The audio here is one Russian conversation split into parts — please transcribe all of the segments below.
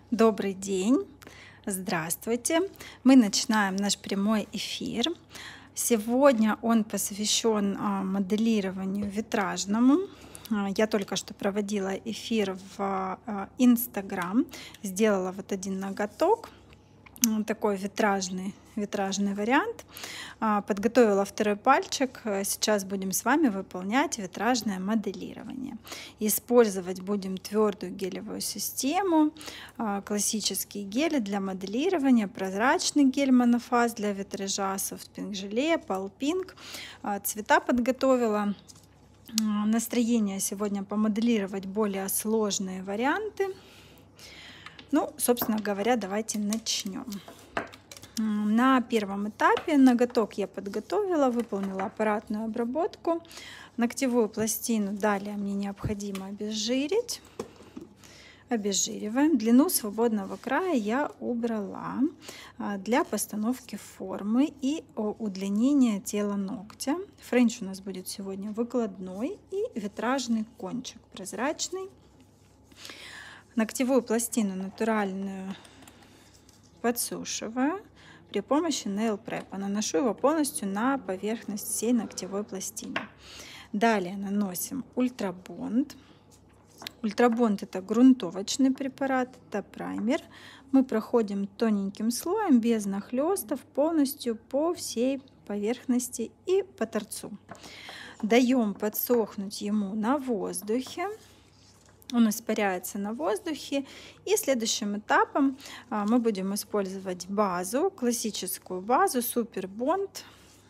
Добрый день, здравствуйте. Мы начинаем наш прямой эфир. Сегодня он посвящен моделированию витражному. Я только что проводила эфир в Инстаграм, сделала вот один ноготок, такой витражный вариант. Подготовила второй пальчик. Сейчас будем с вами выполнять витражное моделирование. Использовать будем твердую гелевую систему, классические гели для моделирования, прозрачный гель монофаз для витража, Soft Pink желе, Pal Pink. Цвета подготовила. Настроение сегодня помоделировать более сложные варианты. Ну, собственно говоря, давайте начнем. На первом этапе ноготок я подготовила, выполнила аппаратную обработку. Ногтевую пластину далее мне необходимо обезжирить. Обезжириваем. Длину свободного края я убрала для постановки формы и удлинения тела ногтя. Френч у нас будет сегодня выкладной и витражный кончик прозрачный. Ногтевую пластину натуральную подсушиваю при помощи Nail Prep. Наношу его полностью на поверхность всей ногтевой пластины. Далее наносим ультрабонд. Ультрабонд — это грунтовочный препарат, это праймер. Мы проходим тоненьким слоем, без нахлестов, полностью по всей поверхности и по торцу. Даем подсохнуть ему на воздухе. Он испаряется на воздухе. И следующим этапом мы будем использовать базу, классическую базу Super Bond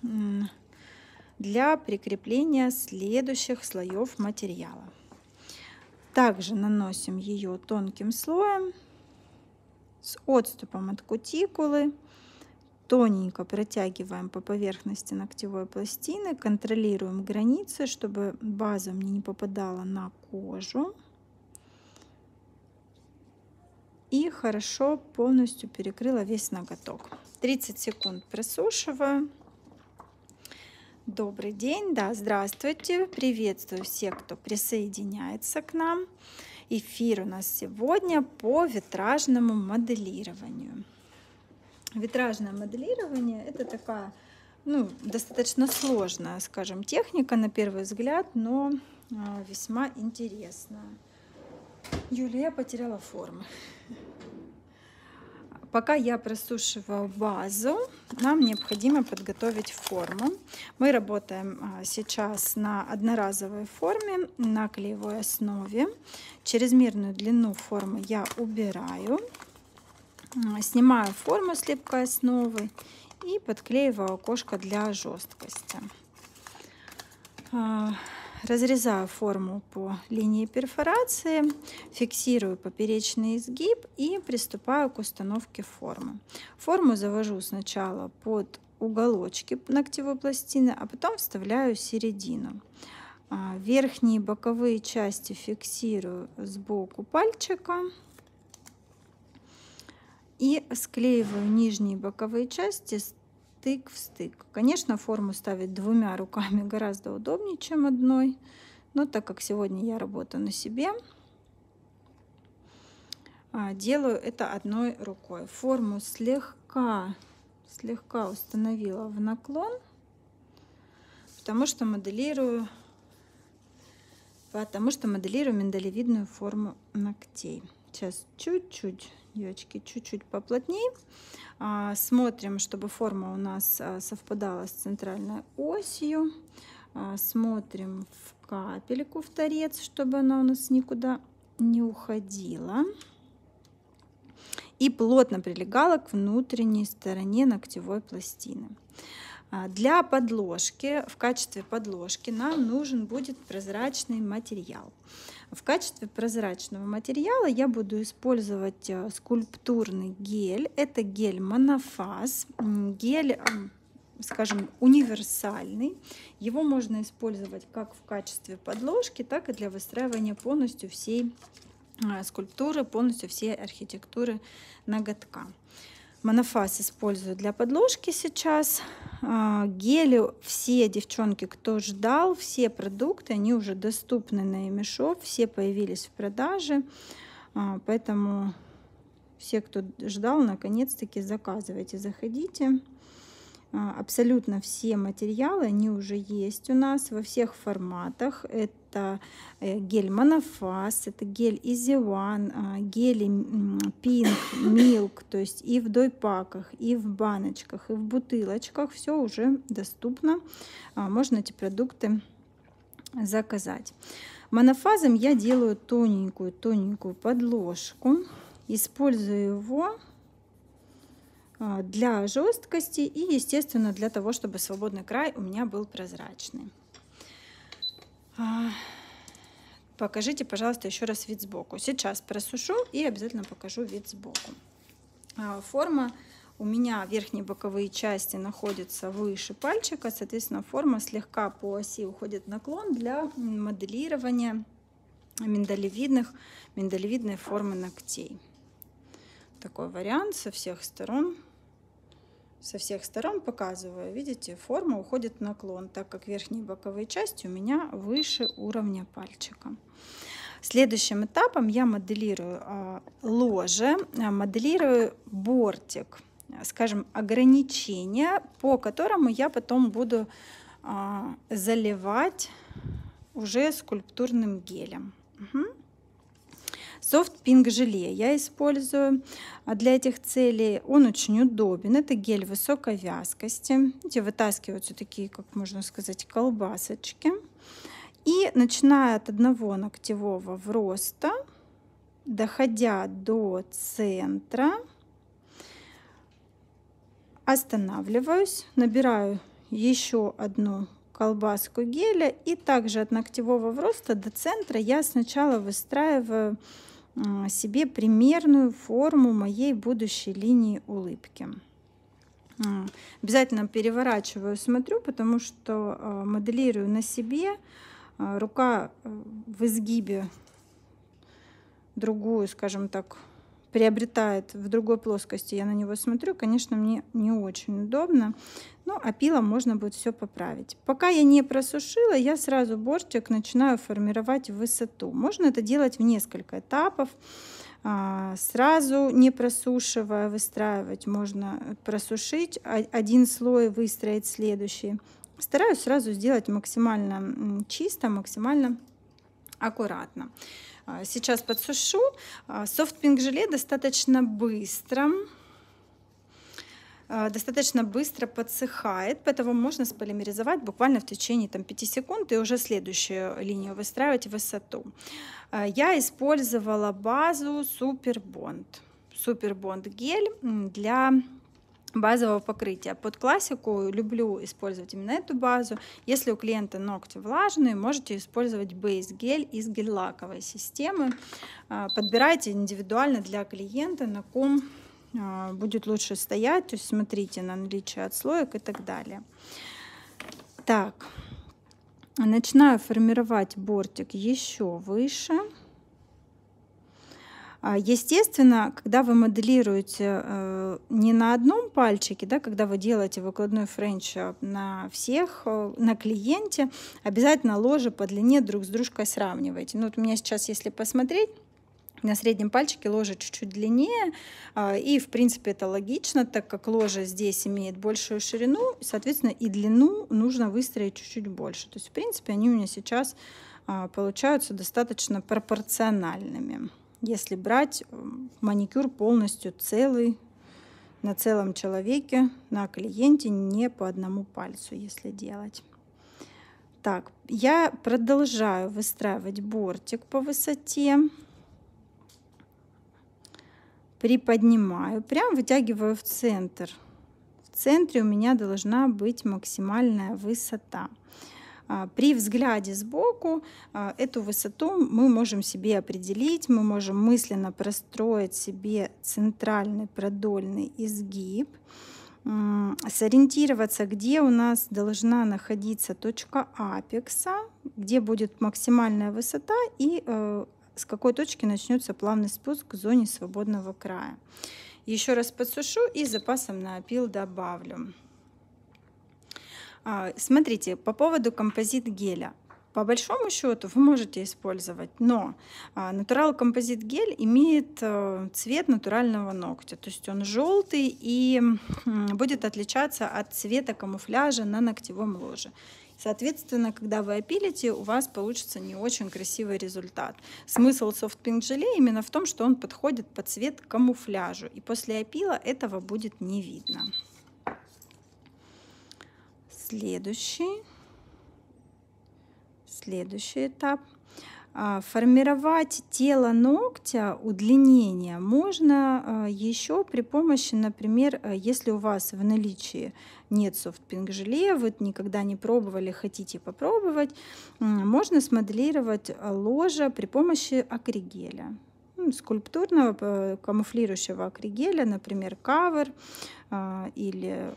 для прикрепления следующих слоев материала. Также наносим ее тонким слоем с отступом от кутикулы. Тоненько протягиваем по поверхности ногтевой пластины, контролируем границы, чтобы база мне не попадала на кожу. И хорошо полностью перекрыла весь ноготок. 30 секунд просушиваю. Добрый день, да, здравствуйте. Приветствую всех, кто присоединяется к нам. Эфир у нас сегодня по витражному моделированию. Витражное моделирование — это такая, достаточно сложная, скажем, техника на первый взгляд, но весьма интересная. Юля, я потеряла форму. Пока я просушиваю базу, нам необходимо подготовить форму. Мы работаем сейчас на одноразовой форме, на клеевой основе. Чрезмерную длину формы я убираю. Снимаю форму с липкой основы и подклеиваю окошко для жесткости. Разрезаю форму по линии перфорации, фиксирую поперечный изгиб и приступаю к установке формы. Форму завожу сначала под уголочки ногтевой пластины, а потом вставляю середину. Верхние и боковые части фиксирую сбоку пальчика и склеиваю нижние и боковые части стык в стык. Конечно, форму ставить двумя руками гораздо удобнее, чем одной, но так как сегодня я работаю на себе, делаю это одной рукой. Форму слегка установила в наклон, потому что моделирую миндалевидную форму ногтей. Сейчас чуть-чуть, девочки, чуть-чуть поплотнее. Смотрим, чтобы форма у нас совпадала с центральной осью. Смотрим в капельку, в торец, чтобы она у нас никуда не уходила. И плотно прилегала к внутренней стороне ногтевой пластины. Для подложки, в качестве подложки нам нужен будет прозрачный материал. В качестве прозрачного материала я буду использовать скульптурный гель. Это гель монофаз, гель, скажем, универсальный. Его можно использовать как в качестве подложки, так и для выстраивания полностью всей скульптуры, полностью всей архитектуры ноготка. Монофаз использую для подложки сейчас. Гели, все девчонки, кто ждал, все продукты, они уже доступны на eMeshop, все появились в продаже. Поэтому Все, кто ждал, наконец-таки заказывайте, заходите. Абсолютно все материалы, они уже есть у нас во всех форматах. Это гель Monophase, это гель Easy One, гели Pink, Milk, то есть и в дойпаках, и в баночках, и в бутылочках. Все уже доступно. Можно эти продукты заказать. Монофазом я делаю тоненькую подложку. Использую его для жесткости и, естественно, для того, чтобы свободный край у меня был прозрачный. Покажите, пожалуйста, еще раз вид сбоку. Сейчас просушу и обязательно покажу вид сбоку. Форма у меня, верхние боковые части находятся выше пальчика, соответственно, форма слегка по оси уходит наклон для моделирования миндалевидной формы ногтей. Такой вариант со всех сторон. Со всех сторон показываю. Видите, форма уходит в наклон, так как верхние боковые части у меня выше уровня пальчика. Следующим этапом я моделирую ложе, моделирую бортик, скажем, ограничение, по которому я потом буду заливать уже скульптурным гелем. Soft Pink желе я использую для этих целей. Он очень удобен. Это гель высокой вязкости. Видите, вытаскиваются такие, как можно сказать, колбасочки. И начиная от одного ногтевого вроста, доходя до центра, останавливаюсь, набираю еще одну колбаску геля, и также от ногтевого вроста до центра я сначала выстраиваю себе примерную форму моей будущей линии улыбки. Обязательно переворачиваю, смотрю, потому что моделирую на себе. Рука в изгибе другую, скажем так, приобретает в другой плоскости. Я на него смотрю, конечно, мне не очень удобно, но пилом можно будет все поправить. Пока я не просушила, я сразу бортик начинаю формировать в высоту. Можно это делать в несколько этапов. Сразу не просушивая, выстраивать. Можно просушить один слой, выстроить следующий. Стараюсь сразу сделать максимально чисто, максимально аккуратно. Сейчас подсушу. Soft Pink желе достаточно быстро подсыхает, поэтому можно сполимеризовать буквально в течение 5 секунд и уже следующую линию выстраивать в высоту. Я использовала базу Super Bond гель для базового покрытия. Под классику люблю использовать именно эту базу. Если у клиента ногти влажные, можете использовать бейс-гель из гель-лаковой системы. Подбирайте индивидуально для клиента, на ком будет лучше стоять. То есть смотрите на наличие отслоек и так далее. Так, начинаю формировать бортик еще выше. Естественно, когда вы моделируете не на одном пальчике, да, когда вы делаете выкладной френч на всех, на клиенте, обязательно ложи по длине друг с дружкой сравнивайте. Ну, вот у меня сейчас, если посмотреть, на среднем пальчике ложа чуть-чуть длиннее, и в принципе это логично, так как ложа здесь имеет большую ширину, соответственно и длину нужно выстроить чуть-чуть больше. То есть в принципе они у меня сейчас получаются достаточно пропорциональными. Если брать маникюр полностью целый, на целом человеке, на клиенте, не по одному пальцу, если делать. Так, я продолжаю выстраивать бортик по высоте. Приподнимаю, прям вытягиваю в центр. В центре у меня должна быть максимальная высота. При взгляде сбоку эту высоту мы можем себе определить, мы можем мысленно простроить себе центральный продольный изгиб, сориентироваться, где у нас должна находиться точка апекса, где будет максимальная высота и с какой точки начнется плавный спуск к зоне свободного края. Еще раз подсушу и запасом на опил добавлю. Смотрите, по поводу композит геля. по большому счету вы можете использовать, но Natural Composite гель имеет цвет натурального ногтя, то есть он желтый и будет отличаться от цвета камуфляжа на ногтевом ложе. Соответственно, когда вы опилите, у вас получится не очень красивый результат. Смысл Soft Pink желе именно в том, что он подходит под цвет камуфляжу, и после опила этого будет не видно. Следующий этап. Формировать тело ногтя, удлинение можно еще при помощи, например, если у вас в наличии нет Soft Pink желе, вы никогда не пробовали, хотите попробовать, можно смоделировать ложе при помощи акригеля. Скульптурного камуфлирующего акригеля, например, Cover или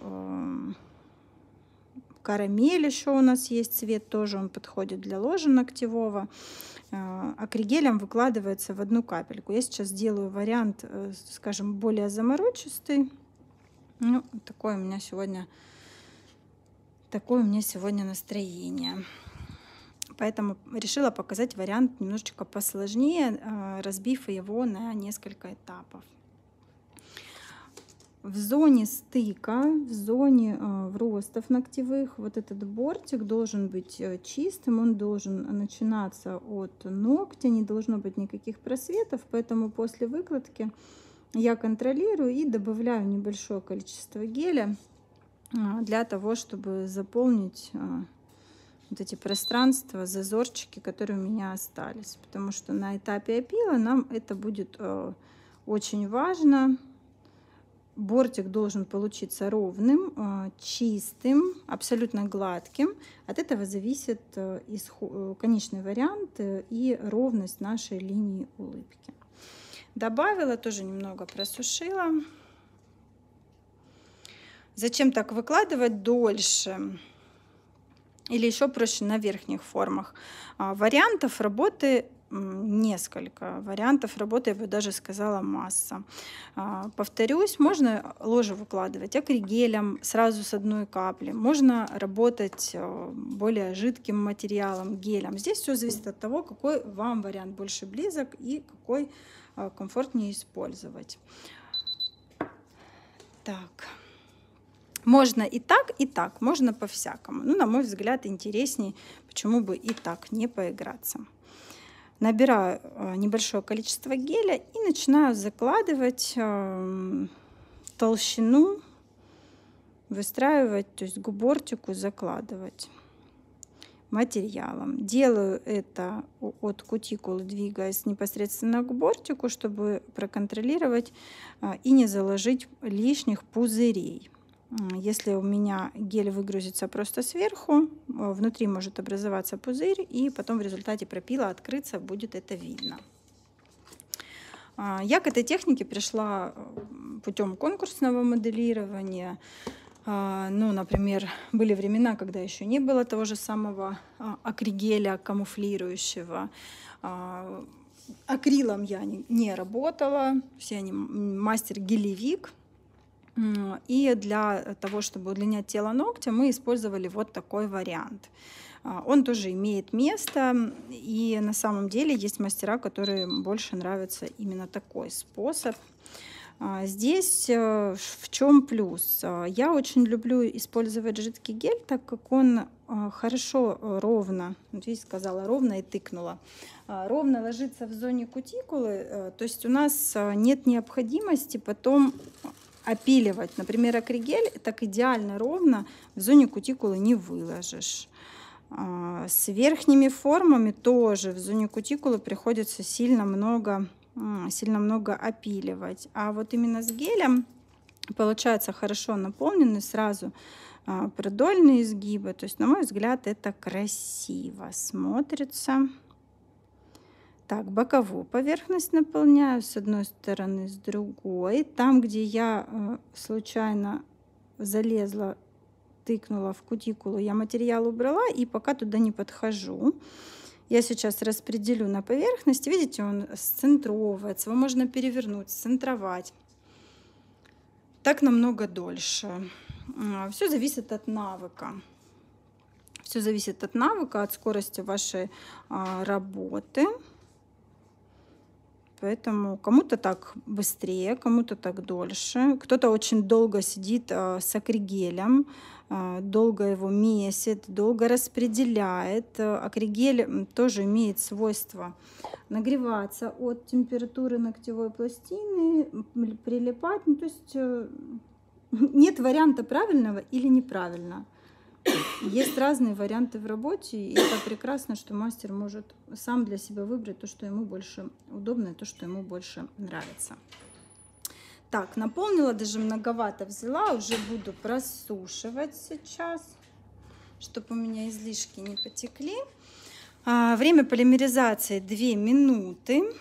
карамель еще у нас есть цвет, тоже он подходит для ложа ногтевого. Акригелем выкладывается в одну капельку. Я сейчас делаю вариант, скажем, более заморочистый. Ну, такое у меня сегодня настроение. Поэтому решила показать вариант немножечко посложнее, разбив его на несколько этапов. В зоне стыка, в зоне вростов ногтевых, вот этот бортик должен быть чистым, он должен начинаться от ногтя, не должно быть никаких просветов, поэтому после выкладки я контролирую и добавляю небольшое количество геля для того, чтобы заполнить вот эти пространства, зазорчики, которые у меня остались, потому что на этапе опила нам это будет очень важно. Бортик должен получиться ровным, чистым, абсолютно гладким. От этого зависит конечный вариант и ровность нашей линии улыбки. Добавила, тоже немного просушила. Зачем так выкладывать дольше? Или еще проще на верхних формах. Вариантов работы несколько. Вариантов работы, я бы даже сказала, масса. Повторюсь, можно ложе выкладывать акригелем сразу с одной капли. Можно работать более жидким материалом, гелем. Здесь все зависит от того, какой вам вариант больше близок и какой комфортнее использовать. Так. Можно и так, можно по-всякому. Ну, на мой взгляд, интересней, почему бы и так не поиграться. Набираю небольшое количество геля и начинаю закладывать толщину, выстраивать, то есть к бортику закладывать материалом. Делаю это от кутикулы, двигаясь непосредственно к бортику, чтобы проконтролировать и не заложить лишних пузырей. Если у меня гель выгрузится просто сверху, внутри может образоваться пузырь, и потом в результате пропила открыться, будет это видно. Я к этой технике пришла путем конкурсного моделирования. Ну, например, были времена, когда еще не было того же самого акригеля камуфлирующего. Акрилом я не работала, я не мастер-гелевик. И для того, чтобы удлинять тело ногтя, мы использовали вот такой вариант. Он тоже имеет место, и на самом деле есть мастера, которые больше нравится именно такой способ. Здесь в чем плюс? Я очень люблю использовать жидкий гель, так как он хорошо ровно, вот видите, сказала ровно и тыкнула, ровно ложится в зоне кутикулы, то есть у нас нет необходимости потом опиливать. Например, акригель так идеально ровно в зоне кутикулы не выложишь. С верхними формами тоже в зоне кутикулы приходится сильно много опиливать. А вот именно с гелем получается хорошо наполнены сразу продольные изгибы. То есть, на мой взгляд, это красиво смотрится. Так, боковую поверхность наполняю с одной стороны, с другой. Там, где я случайно залезла, тыкнула в кутикулу, я материал убрала и пока туда не подхожу. Я сейчас распределю на поверхности. Видите, он сцентровывается. Его можно перевернуть, сцентровать. Так намного дольше. Все зависит от навыка. Все зависит от навыка, от скорости вашей работы. Поэтому кому-то так быстрее, кому-то так дольше. Кто-то очень долго сидит с акригелем, долго его месит, долго распределяет. Акригель тоже имеет свойство нагреваться от температуры ногтевой пластины, прилипать. Ну, то есть нет варианта правильного или неправильно. Есть разные варианты в работе, и это прекрасно, что мастер может сам для себя выбрать то, что ему больше удобно, то, что ему больше нравится. Так, наполнила, даже многовато взяла, уже буду просушивать сейчас, чтобы у меня излишки не потекли. Время полимеризации 2 минуты.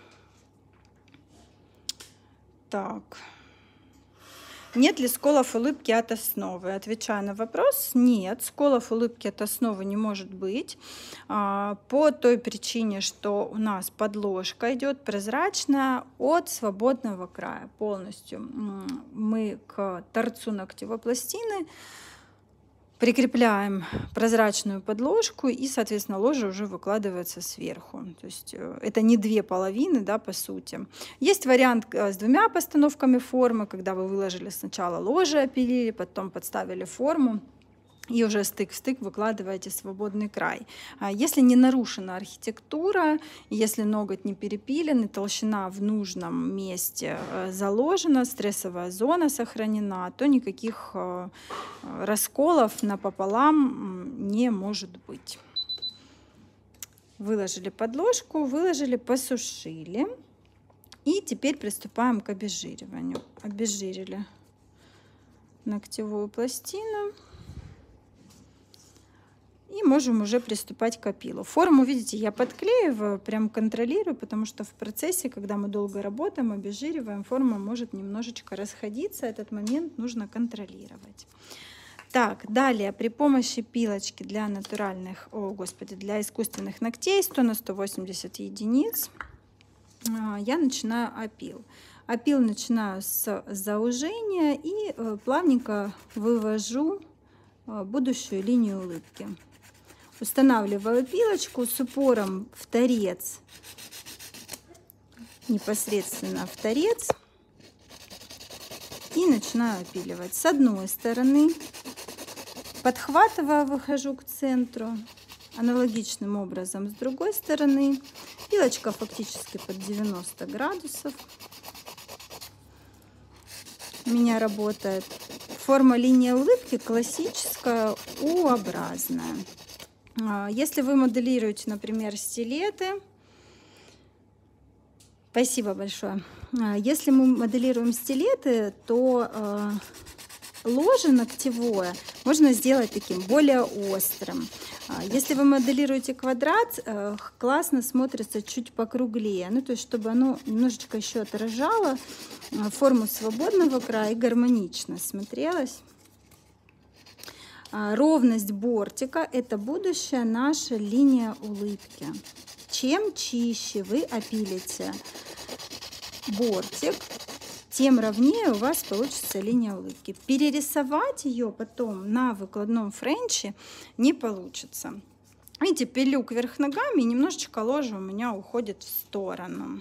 Так. Нет ли сколов улыбки от основы? Отвечаю на вопрос. Нет, сколов улыбки от основы не может быть. По той причине, что у нас подложка идет прозрачная от свободного края полностью. Мы к торцу ногтевой пластины прикрепляем прозрачную подложку, и, соответственно, ложа уже выкладывается сверху. То есть это не 2 половины, да, по сути. Есть вариант с 2 постановками формы, когда вы выложили сначала ложе, опилили, потом подставили форму, и уже стык в стык выкладываете свободный край. Если не нарушена архитектура, если ноготь не перепилен, и толщина в нужном месте заложена, стрессовая зона сохранена, то никаких расколов напополам не может быть. Выложили подложку, выложили, посушили. И теперь приступаем к обезжириванию. Обезжирили ногтевую пластину. И можем уже приступать к опилу. Форму, видите, я подклеиваю, прям контролирую, потому что в процессе, когда мы долго работаем, обезжириваем, форма может немножечко расходиться. Этот момент нужно контролировать. Так, далее при помощи пилочки для натуральных, для искусственных ногтей 100 на 180 единиц я начинаю опил. Опил начинаю с заужения и плавненько вывожу будущую линию улыбки. Устанавливаю пилочку с упором в торец, непосредственно в торец, и начинаю опиливать. С одной стороны подхватываю, выхожу к центру, аналогичным образом с другой стороны. Пилочка фактически под 90 градусов у меня работает. Форма линии улыбки классическая, U-образная. Если вы моделируете, например, стилеты, спасибо большое. Если мы моделируем стилеты, то ложе ногтевое можно сделать таким более острым. Если вы моделируете квадрат, классно смотрится чуть покруглее, ну то есть чтобы оно немножечко еще отражало форму свободного края и гармонично смотрелось. Ровность бортика – это будущая наша линия улыбки. Чем чище вы опилите бортик, тем ровнее у вас получится линия улыбки. Перерисовать ее потом на выкладном френче не получится. Видите, пилю кверх ногами, и немножечко ложа у меня уходит в сторону.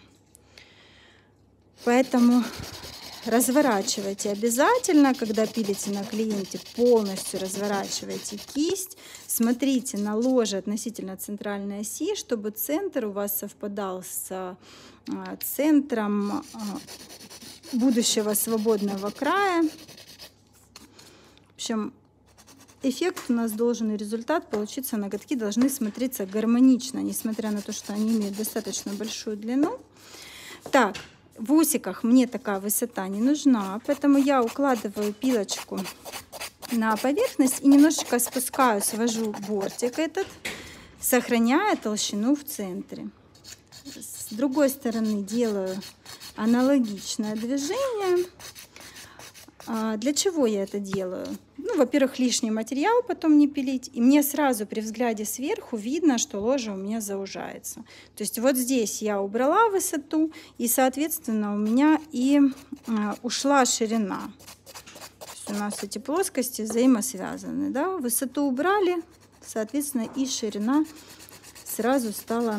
Поэтому разворачивайте обязательно, когда пилите на клиенте, полностью разворачивайте кисть. Смотрите на ложе относительно центральной оси, чтобы центр у вас совпадал с центром будущего свободного края. В общем, эффект у нас должен, и результат получиться, ноготки должны смотреться гармонично, несмотря на то, что они имеют достаточно большую длину. Так, в усиках мне такая высота не нужна, поэтому я укладываю пилочку на поверхность и немножечко спускаю, свожу бортик этот, сохраняя толщину в центре. С другой стороны делаю аналогичное движение. Для чего я это делаю? Ну, во-первых, лишний материал потом не пилить. И мне сразу при взгляде сверху видно, что ложа у меня заужается. То есть вот здесь я убрала высоту, и, соответственно, у меня и ушла ширина. То есть у нас эти плоскости взаимосвязаны. Да? Высоту убрали, соответственно, и ширина сразу стала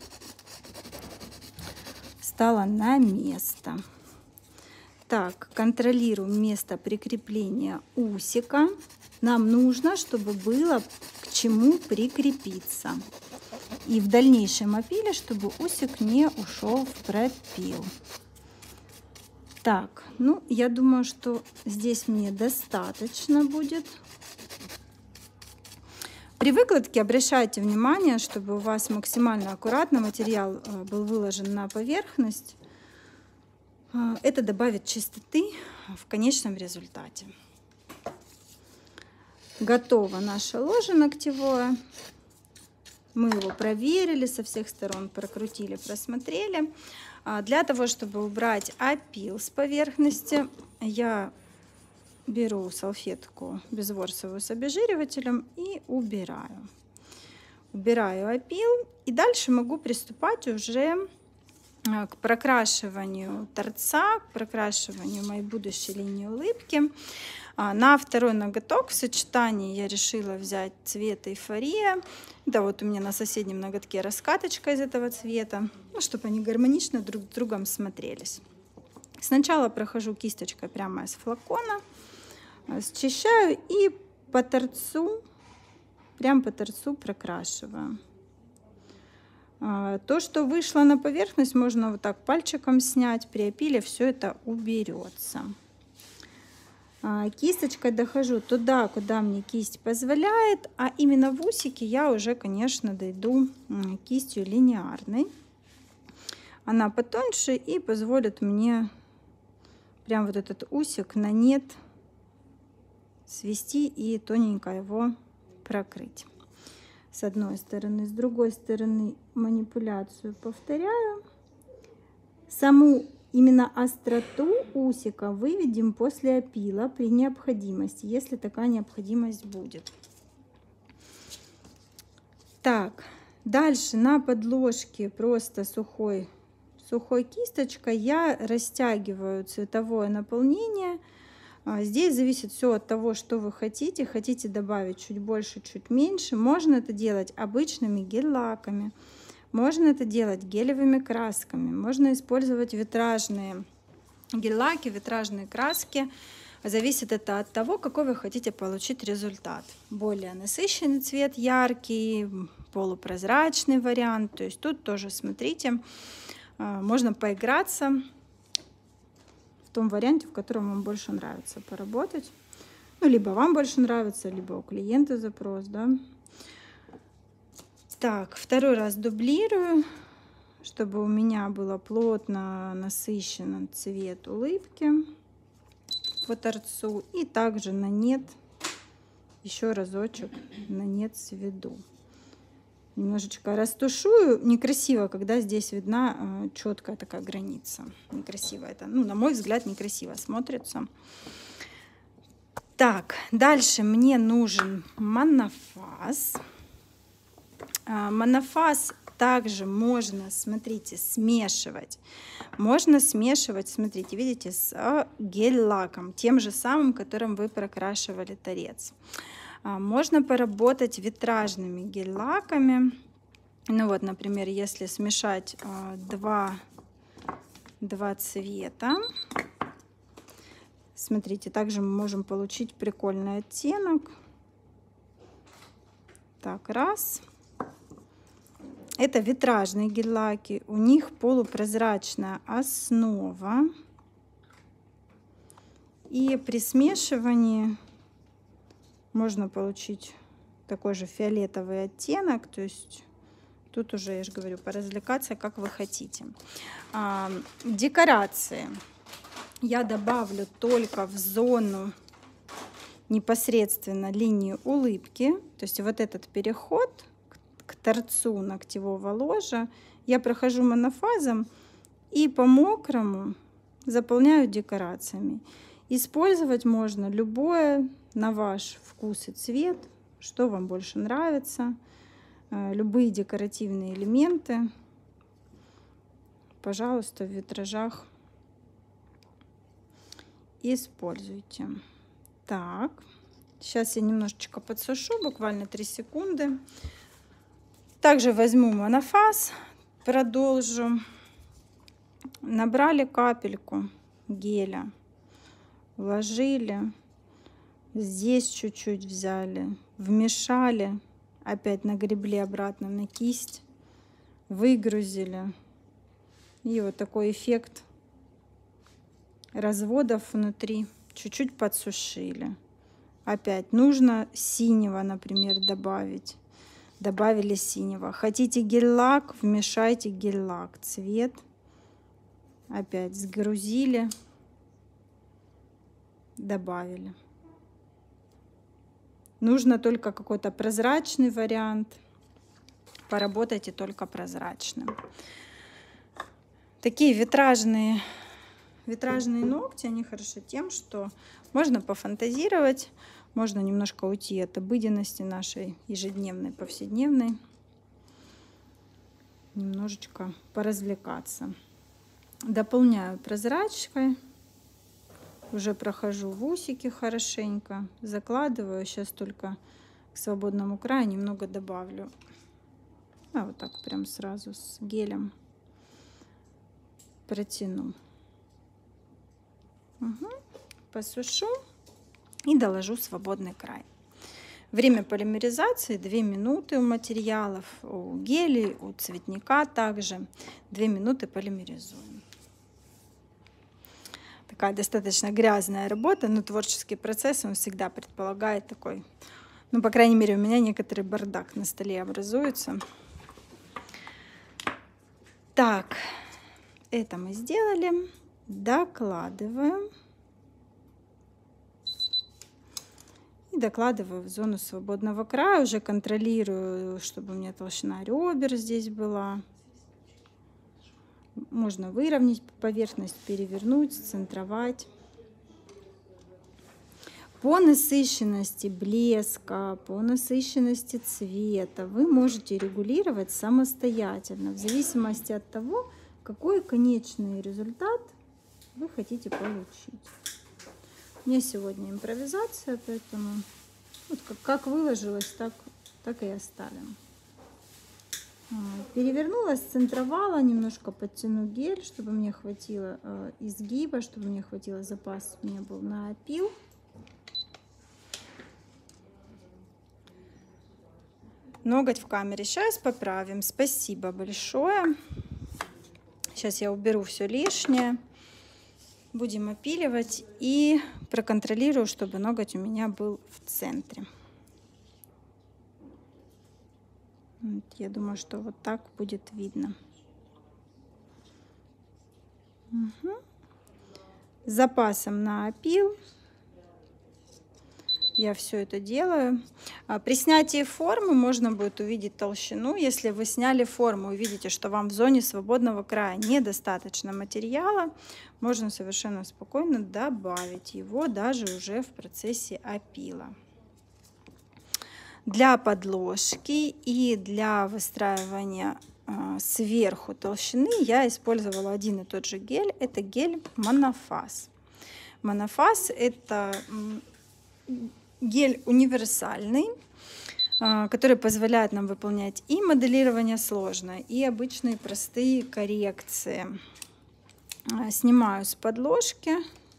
на место. Так, контролируем место прикрепления усика. Нам нужно, чтобы было к чему прикрепиться. И в дальнейшем опиле, чтобы усик не ушел в пропил. Так, ну, я думаю, что здесь мне достаточно будет. При выкладке обращайте внимание, чтобы у вас максимально аккуратно материал был выложен на поверхность. Это добавит чистоты в конечном результате. Готово наше ложе ногтевое. Мы его проверили со всех сторон, прокрутили, просмотрели. Для того, чтобы убрать опил с поверхности, я беру салфетку безворсовую с обезжиривателем и убираю. Убираю опил. И дальше могу приступать уже к прокрашиванию торца, к прокрашиванию моей будущей линии улыбки. На второй ноготок в сочетании я решила взять цвет эйфория. Да, вот у меня на соседнем ноготке раскаточка из этого цвета, чтобы они гармонично друг с другом смотрелись. Сначала прохожу кисточкой прямо из флакона, счищаю и по торцу, прям по торцу прокрашиваю. То, что вышло на поверхность, можно вот так пальчиком снять, при опиле все это уберется. Кисточкой дохожу туда, куда мне кисть позволяет, а именно в усике я уже, конечно, дойду кистью линеарной. Она потоньше и позволит мне прям вот этот усик на нет свести и тоненько его прокрыть. С одной стороны, с другой стороны манипуляцию повторяю. Саму именно остроту усика выведем после опила при необходимости, если такая необходимость будет. Так, дальше на подложке просто сухой кисточкой я растягиваю цветовое наполнение. Здесь зависит все от того, что вы хотите. Хотите добавить чуть больше, чуть меньше. Можно это делать обычными гель-лаками. Можно это делать гелевыми красками. Можно использовать витражные гель-лаки, витражные краски. Зависит это от того, какой вы хотите получить результат. Более насыщенный цвет, яркий, полупрозрачный вариант. То есть тут тоже смотрите, можно поиграться в том варианте, в котором вам больше нравится поработать. Ну, либо вам больше нравится, либо у клиента запрос, да. Так, второй раз дублирую, чтобы у меня было плотно насыщенный цвет улыбки по торцу. И также на нет, еще разочек на нет сведу. Немножечко растушую. Некрасиво, когда здесь видна четкая такая граница. Некрасиво это, ну, на мой взгляд, некрасиво смотрится. Так, дальше мне нужен монофаз. Монофаз также можно, смотрите, смешивать. Можно смешивать, смотрите, видите, с гель-лаком, тем же самым, которым вы прокрашивали торец. Можно поработать витражными гель-лаками. Ну вот, например, если смешать два цвета, смотрите, также мы можем получить прикольный оттенок. Так, раз. Это витражные гель-лаки. У них полупрозрачная основа. И при смешивании можно получить такой же фиолетовый оттенок. То есть тут уже, я же говорю, поразвлекаться, как вы хотите. Декорации я добавлю только в зону непосредственно линии улыбки. То есть вот этот переход к торцу ногтевого ложа я прохожу монофазом и по мокрому заполняю декорациями. Использовать можно любое на ваш вкус и цвет, что вам больше нравится. Любые декоративные элементы, пожалуйста, в витражах используйте. Так, Сейчас я немножечко подсушу, буквально 3 секунды. Также возьму монофаз, продолжу. Набрали капельку геля, вложили, здесь чуть-чуть взяли, вмешали, опять нагребли обратно на кисть, выгрузили. И вот такой эффект разводов внутри. Чуть-чуть подсушили. Опять нужно синего, например, добавить. Добавили синего. Хотите гель-лак, вмешайте гель-лак. Цвет. Опять сгрузили. Добавили. Нужно только какой-то прозрачный вариант. Поработайте только прозрачным. Такие витражные ногти, они хороши тем, что можно пофантазировать, можно немножко уйти от обыденности нашей ежедневной, повседневной, немножечко поразвлекаться. Дополняю прозрачкой, уже прохожу в усики хорошенько, закладываю, сейчас только к свободному краю немного добавлю. А вот так прям сразу с гелем протяну. Угу. Посушу и доложу свободный край. Время полимеризации 2 минуты у материалов, у гелей, у цветника также 2 минуты полимеризуем. Такая достаточно грязная работа, но творческий процесс он всегда предполагает такой, ну, по крайней мере, у меня некоторый бардак на столе образуется. Так, это мы сделали. Докладываем. И докладываю в зону свободного края. Уже контролирую, чтобы у меня толщина ребер здесь была. Можно выровнять поверхность, перевернуть, центровать. По насыщенности блеска, по насыщенности цвета вы можете регулировать самостоятельно, в зависимости от того, какой конечный результат вы хотите получить. У меня сегодня импровизация, поэтому вот как выложилось, так и оставим. Перевернула, сцентровала, немножко подтяну гель, чтобы мне хватило изгиба, чтобы мне хватило запас, у меня был на опил. Ноготь в камере. Сейчас поправим. Спасибо большое. Сейчас я уберу все лишнее. Будем опиливать и проконтролирую, чтобы ноготь у меня был в центре. Вот, я думаю, что вот так будет видно. Угу. С запасом на опил я все это делаю. При снятии формы можно будет увидеть толщину. Если вы сняли форму и видите, что вам в зоне свободного края недостаточно материала, можно совершенно спокойно добавить его даже уже в процессе опила. Для подложки и для выстраивания сверху толщины я использовала один и тот же гель. Это гель Монофаз. Монофаз — это гель универсальный, который позволяет нам выполнять и моделирование сложное, и обычные простые коррекции. Снимаю с подложки,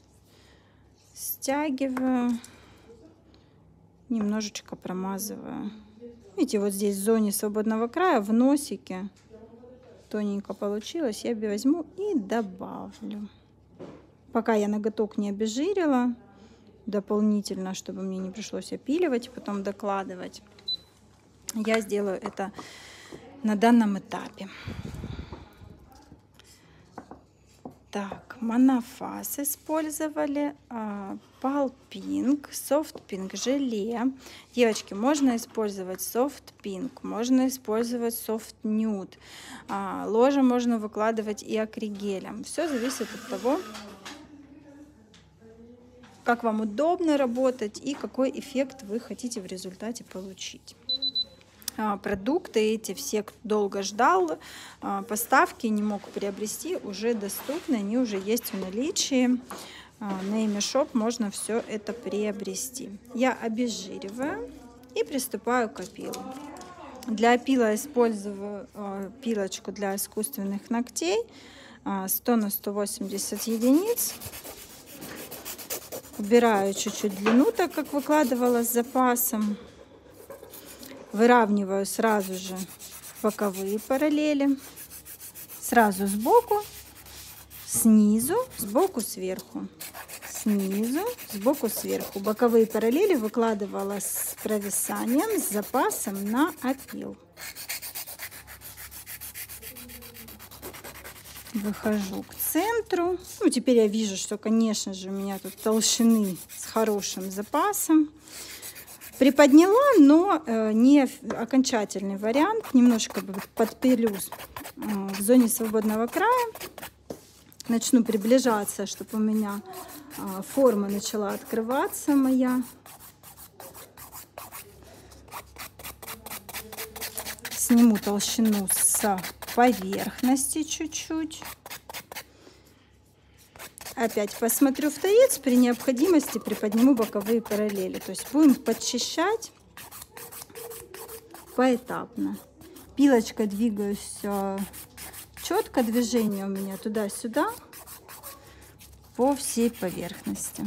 стягиваю, немножечко промазываю. Видите, вот здесь в зоне свободного края, в носике, тоненько получилось, я возьму и добавлю. Пока я ноготок не обезжирила, дополнительно, чтобы мне не пришлось опиливать и потом докладывать, я сделаю это на данном этапе. Так, Монофаз использовали, Pulp Pink, Soft Pink желе. Девочки, можно использовать Soft Pink, можно использовать Soft Nude. Ложе можно выкладывать и акригелем. Все зависит от того, как вам удобно работать и какой эффект вы хотите в результате получить. Продукты эти все, кто долго ждал поставки, не мог приобрести, уже доступны, они уже есть в наличии. на Ими Шоп можно все это приобрести. Я обезжириваю и приступаю к опилу. Для опила использую пилочку для искусственных ногтей 100 на 180 единиц. Убираю чуть-чуть длину, так как выкладывала с запасом. Выравниваю сразу же боковые параллели. Сразу сбоку, снизу, сбоку, сверху. Снизу, сбоку, сверху. Боковые параллели выкладывала с провисанием, с запасом на опил. Выхожу к центру. Ну, теперь я вижу, что, конечно же, у меня тут толщины с хорошим запасом. Приподняла, но не окончательный вариант. Немножко подпилю в зоне свободного края. Начну приближаться, чтобы у меня форма начала открываться моя. Сниму толщину с поверхности чуть-чуть. Опять посмотрю в торец, при необходимости приподниму боковые параллели. То есть будем подчищать поэтапно. Пилочкой двигаюсь четко, движение у меня туда-сюда по всей поверхности.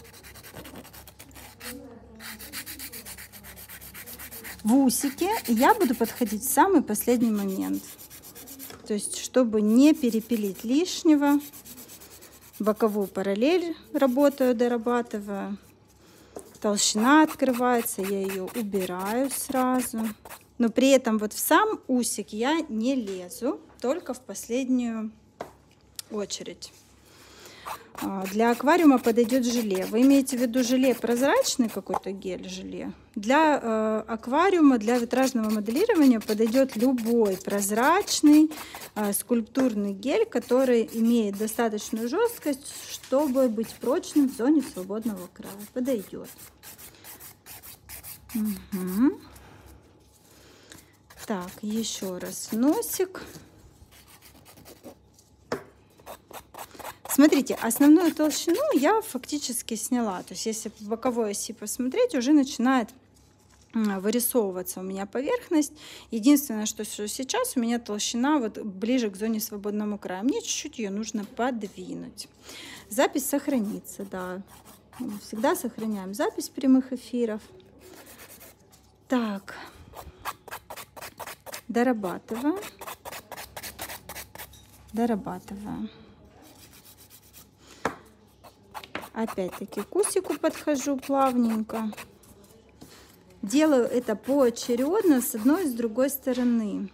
В усике я буду подходить в самый последний момент. То есть, чтобы не перепилить лишнего, боковую параллель работаю, дорабатываю. Толщина открывается, я ее убираю сразу. Но при этом вот в сам усик я не лезу, только в последнюю очередь. Для аквариума подойдет желе. Вы имеете в виду желе прозрачный какой-то гель, желе? Для аквариума, для витражного моделирования подойдет любой прозрачный скульптурный гель, который имеет достаточную жесткость, чтобы быть прочным в зоне свободного края. Подойдет. Угу. Так, еще раз носик. Смотрите, основную толщину я фактически сняла. То есть, если по боковой оси посмотреть, уже начинает вырисовываться у меня поверхность. Единственное, что сейчас у меня толщина вот ближе к зоне свободного края. Мне чуть-чуть ее нужно подвинуть. Запись сохранится, да. Всегда сохраняем запись прямых эфиров. Так, дорабатываю. Опять-таки к усику подхожу плавненько. Делаю это поочередно с одной и с другой стороны.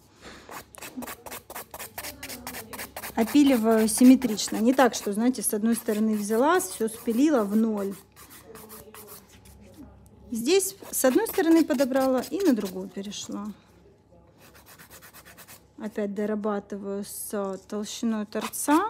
Опиливаю симметрично. Не так, что, знаете, с одной стороны взяла, все спилила в ноль. Здесь с одной стороны подобрала и на другую перешла. Опять дорабатываю с толщиной торца.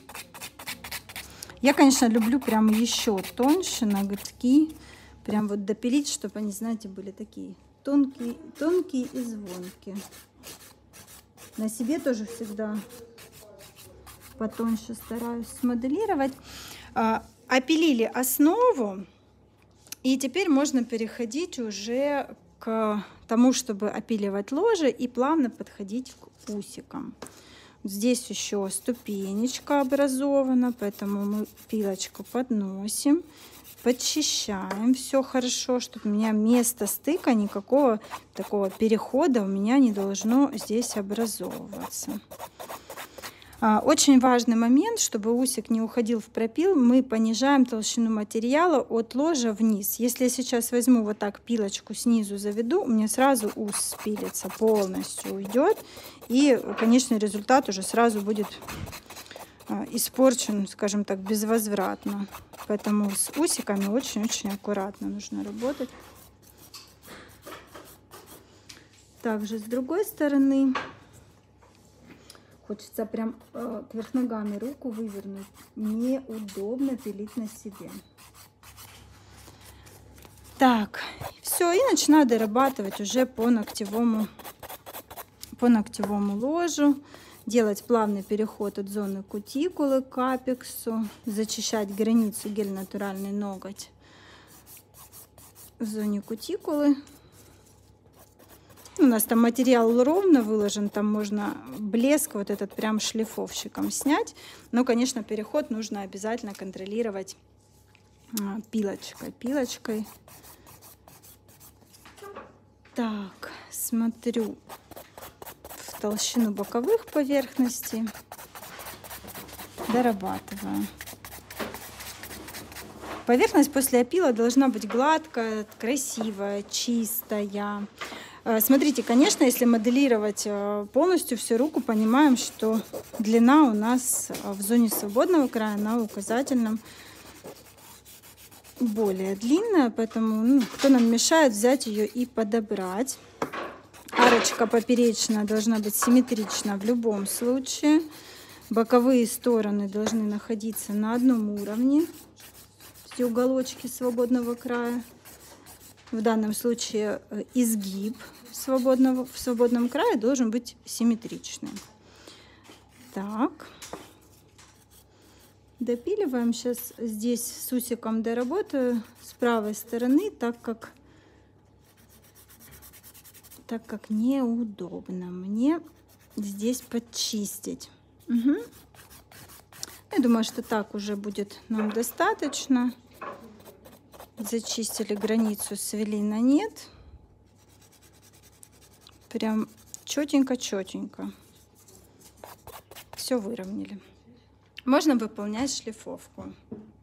Я, конечно, люблю прям еще тоньше ноготки. Прям вот допилить, чтобы они, знаете, были такие тонкие, тонкие и звонкие. На себе тоже всегда потоньше стараюсь смоделировать. Опилили основу. И теперь можно переходить уже к тому, чтобы опиливать ложе и плавно подходить к усикам. Здесь еще ступенечка образована, поэтому мы пилочку подносим, подчищаем все хорошо, чтобы у меня место стыка, никакого такого перехода у меня не должно здесь образовываться. Очень важный момент, чтобы усик не уходил в пропил, мы понижаем толщину материала от ложа вниз. Если я сейчас возьму вот так пилочку снизу заведу, у меня сразу ус спилится, полностью уйдет. И конечный результат уже сразу будет испорчен, скажем так, безвозвратно. Поэтому с усиками очень-очень аккуратно нужно работать. Также с другой стороны. Хочется прям кверх ногами руку вывернуть. Неудобно пилить на себе. Так, все. И начинаю дорабатывать уже по ногтевому ложу. делать плавный переход от зоны кутикулы к апексу, зачищать границу гель-натуральный ноготь в зоне кутикулы. У нас там материал ровно выложен, там можно блеск вот этот прям шлифовщиком снять. Но, конечно, переход нужно обязательно контролировать пилочкой. Так, смотрю в толщину боковых поверхностей, дорабатываю. Поверхность после опила должна быть гладкая, красивая, чистая. Смотрите, конечно, если моделировать полностью всю руку, понимаем, что длина у нас в зоне свободного края на указательном более длинная, поэтому кто нам мешает взять ее и подобрать. Арочка поперечная должна быть симметрична в любом случае. Боковые стороны должны находиться на одном уровне. Все уголочки свободного края. В данном случае изгиб в свободном крае должен быть симметричный. Так. Допиливаем. Сейчас здесь с усиком доработаю с правой стороны, так как неудобно мне здесь подчистить. Угу. Я думаю, что так уже будет нам достаточно. Зачистили границу, свели на нет. Прям четенько. Все выровняли. Можно выполнять шлифовку.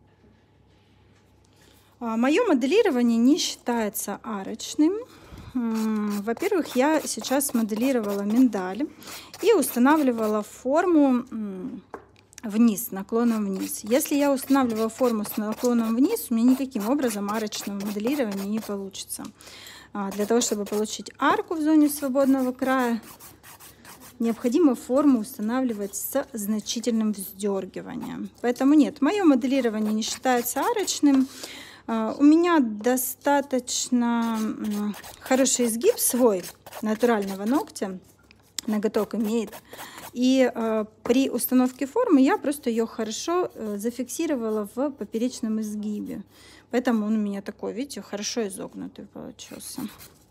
Мое моделирование не считается арочным. Во-первых, я сейчас моделировала миндаль и устанавливала форму вниз, наклоном вниз. Если я устанавливаю форму с наклоном вниз, у меня никаким образом арочного моделирования не получится. Для того, чтобы получить арку в зоне свободного края, необходимо форму устанавливать с значительным вздергиванием. Поэтому нет, мое моделирование не считается арочным. У меня достаточно хороший изгиб свой натурального ногтя, ноготок имеет. И при установке формы я просто ее хорошо зафиксировала в поперечном изгибе. Поэтому он у меня такой, видите, хорошо изогнутый получился.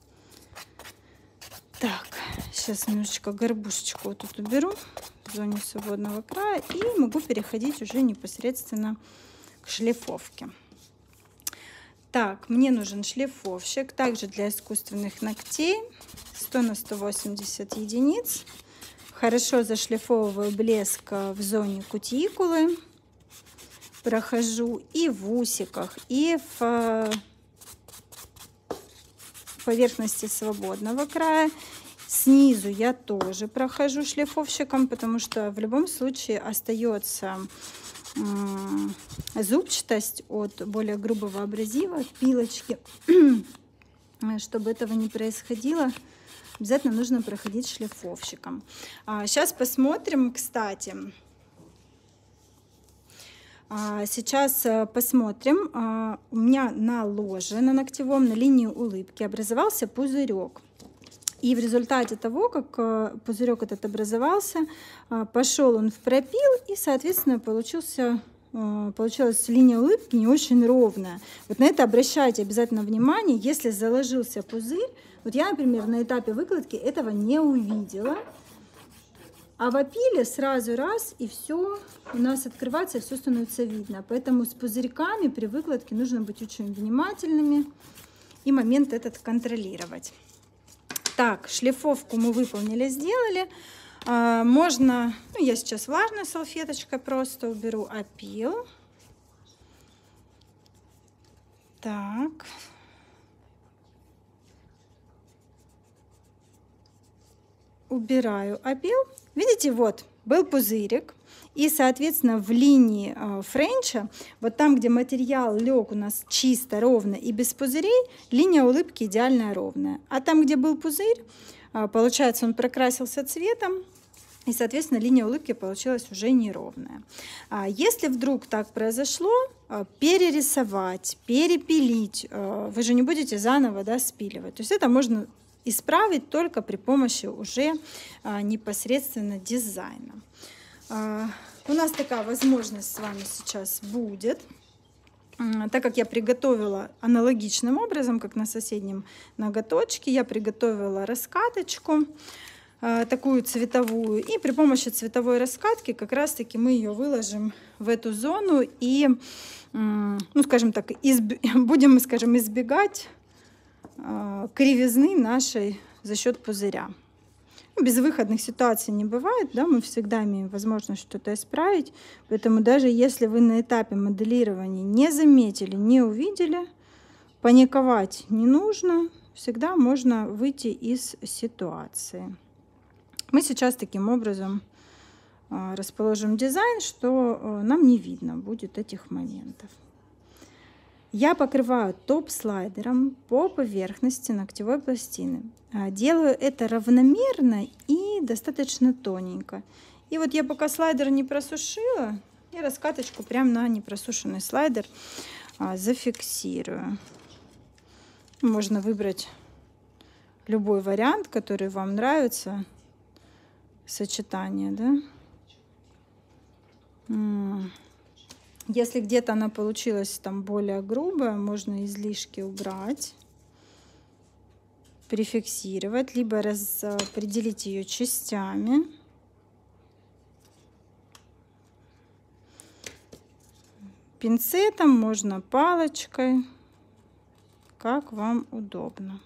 Так, сейчас немножечко горбушечку вот тут уберу в зоне свободного края и могу переходить уже непосредственно к шлифовке. Так, мне нужен шлифовщик, также для искусственных ногтей, 100 на 180 единиц. Хорошо зашлифовываю блеск в зоне кутикулы, прохожу и в усиках, и в поверхности свободного края. Снизу я тоже прохожу шлифовщиком, потому что в любом случае остается зубчатость от более грубого абразива, пилочки. Чтобы этого не происходило, обязательно нужно проходить шлифовщиком. Сейчас посмотрим, кстати. Сейчас посмотрим. У меня на ложе, на ногтевом, на линии улыбки образовался пузырек. И в результате того, как пузырек этот образовался, пошел он в пропил, и, соответственно, получилась линия улыбки не очень ровная. Вот на это обращайте обязательно внимание, если заложился пузырь. Вот я, например, на этапе выкладки этого не увидела. А в опиле сразу раз, и все у нас открывается, и все становится видно. Поэтому с пузырьками при выкладке нужно быть очень внимательными и момент этот контролировать. Так, шлифовку мы выполнили, сделали. Можно, я сейчас влажной салфеточкой просто уберу опил. Так. Убираю опил. Видите, вот был пузырик. И, соответственно, в линии френча, вот там, где материал лег у нас чисто, ровно и без пузырей, линия улыбки идеально ровная. А там, где был пузырь, получается, он прокрасился цветом, и, соответственно, линия улыбки получилась уже неровная. Если вдруг так произошло, перерисовать, перепилить, вы же не будете заново, да, спиливать. То есть это можно исправить только при помощи уже непосредственно дизайна. У нас такая возможность с вами сейчас будет. Так как я приготовила аналогичным образом, как на соседнем ноготочке, я приготовила раскаточку, такую цветовую, и при помощи цветовой раскатки как раз таки мы ее выложим в эту зону и, ну, скажем так, будем, скажем, избегать кривизны нашей за счет пузыря. Безвыходных ситуаций не бывает, да, мы всегда имеем возможность что-то исправить, поэтому даже если вы на этапе моделирования не заметили, не увидели, паниковать не нужно, всегда можно выйти из ситуации. Мы сейчас таким образом расположим дизайн, что нам не видно будет этих моментов. Я покрываю топ-слайдером по поверхности ногтевой пластины. Делаю это равномерно и достаточно тоненько. И вот я пока слайдер не просушила, я раскаточку прямо на непросушенный слайдер зафиксирую. Можно выбрать любой вариант, который вам нравится, сочетание, да? Если где-то она получилась там более грубая, можно излишки убрать, прификсировать, либо распределить ее частями. Пинцетом, можно палочкой, как вам удобно.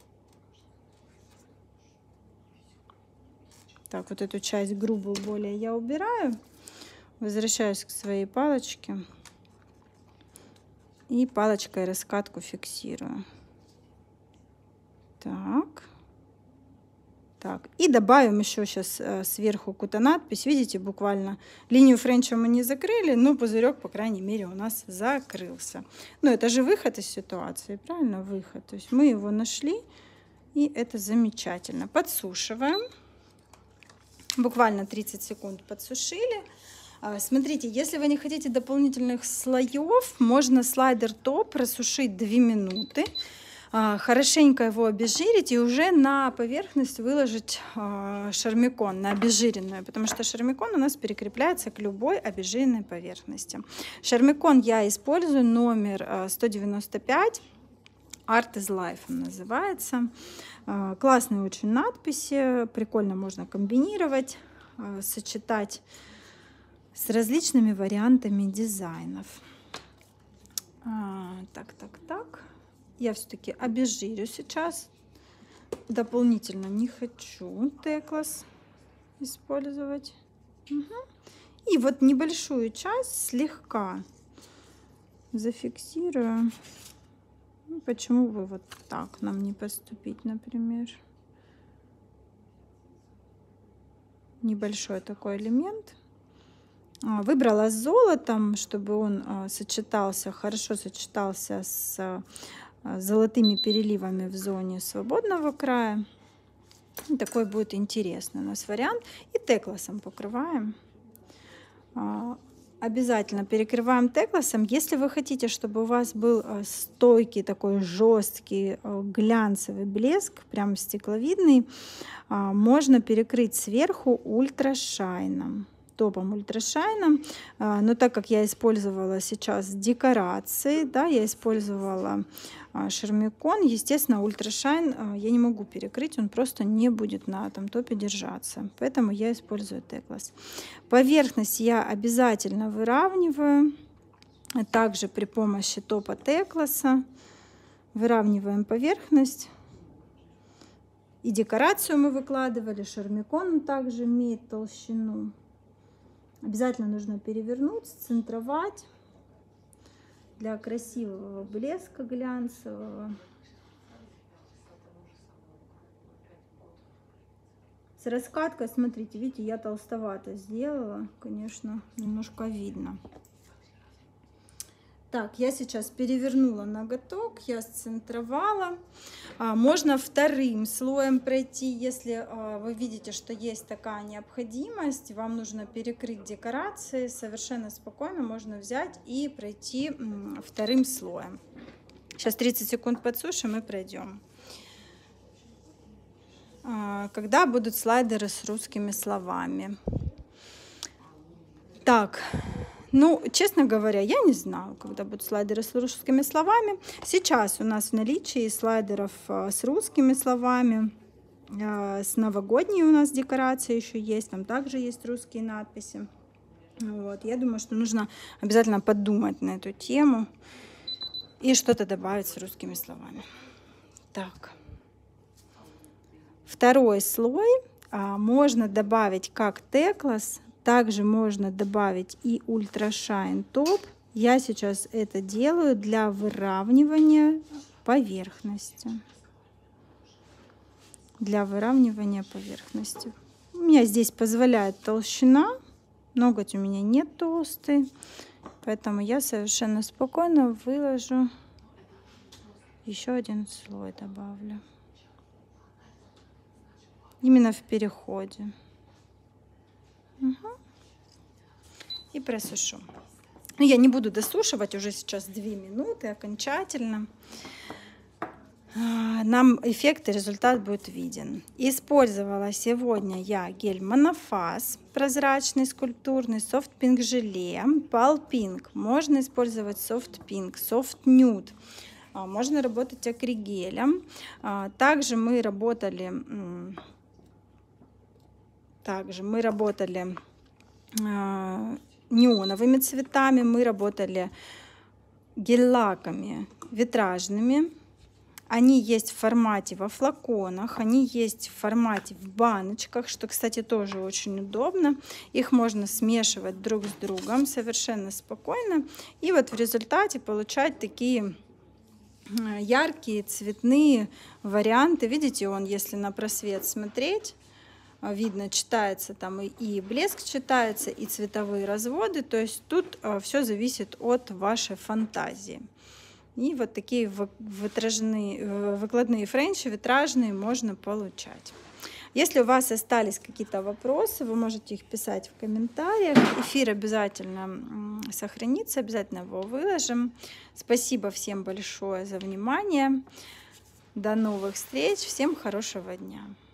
Так, вот эту часть грубую более я убираю. Возвращаюсь к своей палочке и палочкой раскатку фиксирую. Так. Так. И добавим еще сейчас сверху какую-то надпись. Видите, буквально линию френча мы не закрыли, но пузырек, по крайней мере, у нас закрылся. Но это же выход из ситуации, правильно? Выход. То есть мы его нашли, и это замечательно. Подсушиваем. Буквально 30 секунд подсушили. Смотрите, если вы не хотите дополнительных слоев, можно слайдер топ просушить 2 минуты, хорошенько его обезжирить и уже на поверхность выложить шармикон, на обезжиренную, потому что шармикон у нас перекрепляется к любой обезжиренной поверхности. Шармикон я использую номер 195, Art is Life он называется. Классные очень надписи, прикольно можно комбинировать, сочетать с различными вариантами дизайнов. Так. Я все-таки обезжирю сейчас. Дополнительно не хочу теклас использовать. И вот небольшую часть слегка зафиксирую. Почему бы вот так нам не поступить, например? Небольшой такой элемент. Выбрала с золотом, чтобы он сочетался, хорошо сочетался с золотыми переливами в зоне свободного края. И такой будет интересный у нас вариант. И текласом покрываем. Обязательно перекрываем текласом. Если вы хотите, чтобы у вас был стойкий, такой жесткий, глянцевый блеск, прям стекловидный, можно перекрыть сверху ультрашайном. Топом ультрашайном, но так как я использовала сейчас декорации, да, я использовала шармикон, естественно, ультрашайн я не могу перекрыть, он просто не будет на этом топе держаться, поэтому я использую теклас. Поверхность я обязательно выравниваю, также при помощи топа текласа выравниваем поверхность. И декорацию мы выкладывали, шармикон также имеет толщину. Обязательно нужно перевернуть, сцентровать для красивого блеска глянцевого. С раскаткой, смотрите, видите, я толстовато сделала, конечно, немножко видно. Так, я сейчас перевернула ноготок, я сцентровала. Можно вторым слоем пройти, если вы видите, что есть такая необходимость, вам нужно перекрыть декорации, совершенно спокойно можно взять и пройти вторым слоем. Сейчас 30 секунд подсушим и пройдем. когда будут слайдеры с русскими словами. Так, ну, честно говоря, я не знаю, когда будут слайдеры с русскими словами. Сейчас у нас в наличии слайдеров с русскими словами. С новогодней у нас декорации еще есть. Там также есть русские надписи. Вот. Я думаю, что нужно обязательно подумать на эту тему и что-то добавить с русскими словами. Так. Второй слой можно добавить как Teclas, также можно добавить и Ultra Shine Top. Я сейчас это делаю для выравнивания поверхности. Для выравнивания поверхности. У меня здесь позволяет толщина. Ноготь у меня не толстый, поэтому я совершенно спокойно выложу. Еще один слой добавлю. Именно в переходе. Угу. И просушу. Но я не буду досушивать уже сейчас 2 минуты окончательно. Нам эффект и результат будет виден. Использовала сегодня я гель Monophase прозрачный, скульптурный, Soft Pink желе, Pal Pink. Можно использовать Soft Pink, Soft Nude. Можно работать акригелем. Также мы работали неоновыми цветами, мы работали гель-лаками витражными. Они есть в формате во флаконах, они есть в формате в баночках, что, кстати, тоже очень удобно. Их можно смешивать друг с другом совершенно спокойно. И вот в результате получать такие яркие цветные варианты. Видите, он, если на просвет смотреть, видно, читается там и блеск читается, и цветовые разводы. То есть тут все зависит от вашей фантазии. И вот такие выкладные френчи, витражные можно получать. Если у вас остались какие-то вопросы, вы можете их писать в комментариях. Эфир обязательно сохранится, обязательно его выложим. Спасибо всем большое за внимание. До новых встреч. Всем хорошего дня.